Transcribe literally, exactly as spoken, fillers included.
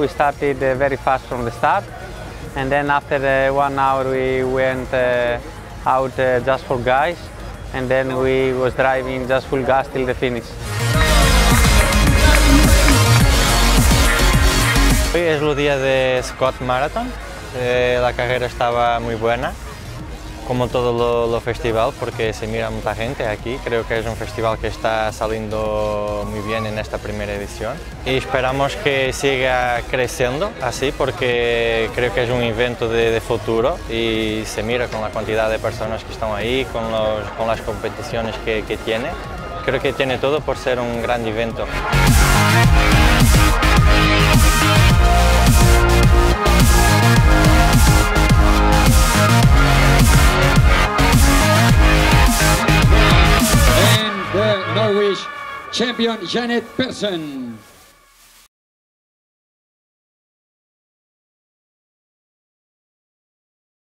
we started uh, very fast from the start, and then after uh, one hour we went uh, out uh, just for guys, and then we was driving just full gas till the finish. Hoy es el día de Scott Marathon. Eh, la carrera estaba muy buena, como todo lo, lo festival, porque se mira mucha gente aquí. Creo que es un festival que está saliendo muy bien en esta primera edición y esperamos que siga creciendo así, porque creo que es un evento de, de futuro y se mira con la cantidad de personas que están ahí, con, los, con las competiciones que, que tiene. Creo que tiene todo por ser un gran evento. And the Norwich champion Jeanette Persson.